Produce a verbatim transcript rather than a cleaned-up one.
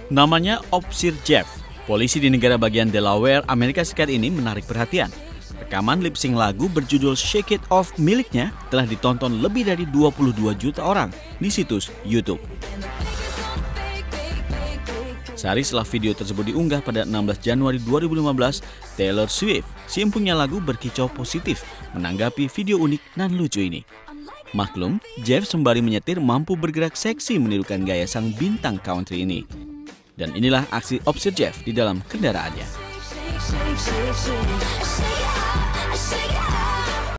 Namanya Opsir Jeff. Polisi di negara bagian Delaware, Amerika Serikat ini menarik perhatian. Rekaman lip sync lagu berjudul Shake It Off miliknya telah ditonton lebih dari dua puluh dua juta orang di situs YouTube. Sehari setelah video tersebut diunggah pada enam belas Januari dua ribu lima belas, Taylor Swift, si empunya lagu, berkicau positif menanggapi video unik dan lucu ini. Maklum, Jeff sembari menyetir mampu bergerak seksi menirukan gaya sang bintang country ini. Dan inilah aksi Opsir Jeff di dalam kendaraannya.